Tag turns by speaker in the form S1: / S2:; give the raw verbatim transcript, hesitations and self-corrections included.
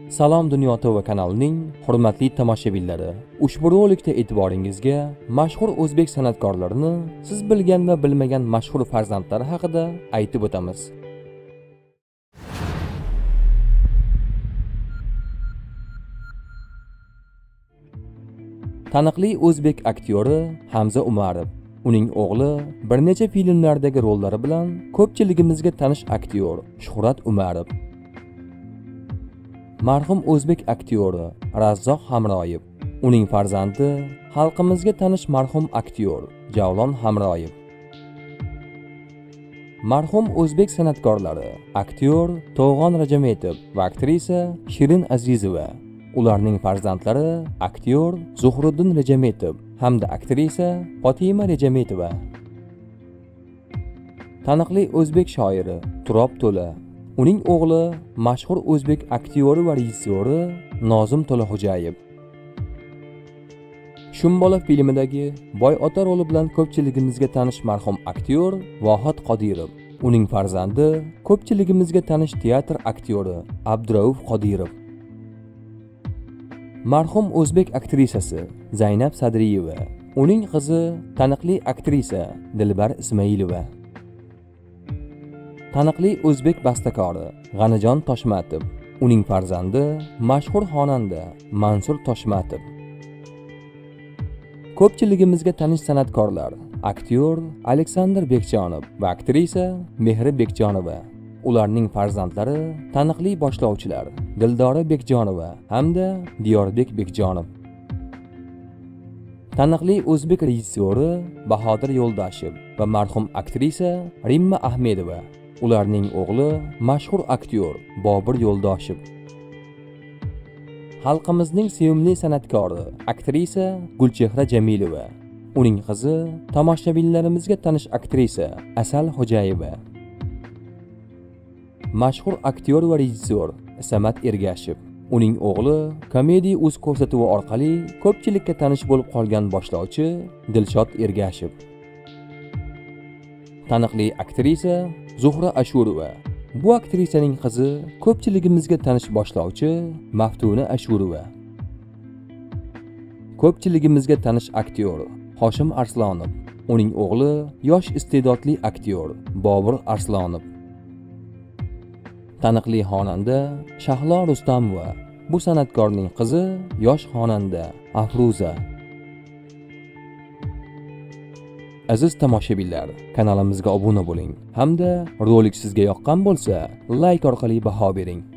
S1: Salom Dunyo T V kanalining hurmatli tomoshabinlari. Ushbu rolikda e'tiboringizga mashhur o'zbek san'atkorlarini, siz bilgan va bilmagan mashhur farzandlari haqida aytib o'tamiz. Taniqli o'zbek aktyori Hamza Umarov. Uning o'g'li bir necha filmlardagi rollari bilan ko'pchiligimizga tanish aktyor Shuhrat Umarov. Marhum o'zbek aktyori Razzoq Hamroyev. Uning farzandi xalqimizga tanish marhum aktyor Javlon Hamroyev. Marhum o'zbek san'atkorlari aktyor To'g'on Rajametov va aktrisa Shirin Azizova. Ularning farzandlari aktyor Zuhriddin Rajametov hamda aktrisa Fatima Rajametova. Taniqli o'zbek shoiri Turob To'la. Uning o'g'li mashhur o'zbek aktyori va rejissyori Nozim To'laxo'jayev. Shumbola filmidagi boy ota roli bilan ko'pchiligimizga tanish marhum aktyor Vohid Qodirov. Uning farzandi ko'pchiligimizga tanish teatr aktyori Abdurauf Qodirov. Marhum o'zbek aktrisasi Zaynab Sadriyeva. Uning qizi taniqli aktrisa Dilbar Ismoilova. Taniqli o'zbek bastakori G'anijon Toshmatov. Uning farzandi mashhur xonanda Mansur Toshmatov. Ko'pchiligimizga tanish san'atkorlar aktyor Aleksandr Bekjonov va aktrisa Mehri Bekjonova. Ularning farzandlari taniqli boshlovchilar Dildora Bekjonova hamda Diyorbek Bekjonov. Taniqli o'zbek rejissyori Bahodir Yo'ldoshev va marhum aktrisa Rimma Ahmedova. Ularning o'g'li mashhur aktyor Bobur Yo'ldoshev. Xalqimizning sevimli san'atkori aktrisa Gulchehra Jamilova. Uning qizi tomoshabinlarimizga tanish aktrisa Asal Xo'jayeva. Mashhur aktyor va rejissyor Samat Ergashev. Uning o'g'li Komediya.uz ko'rsatuvi orqali ko'pchilikka tanish bo'lib qolgan boshlovchi Dilshod Ergashev. Taniqli aktrisa Zuhra Ashurova. Bu aktrisaning qizi ko'pchiligimizga tanish boshlovchi Maftuna Ashurova. Ko'pchiligimizga tanish aktyor Hoshim Arslonov. Uning o'g'li yosh iste'dodli aktyor Bobur Arslonov. Taniqli xonanda Shahlo Rustamova. Bu san'atkorning qizi yosh xonanda Afruza. Aziz tomoshabinlar, kanalimizga obuna bo'ling hamda rolik sizga yoqqan bo'lsa, like orqali baho bering.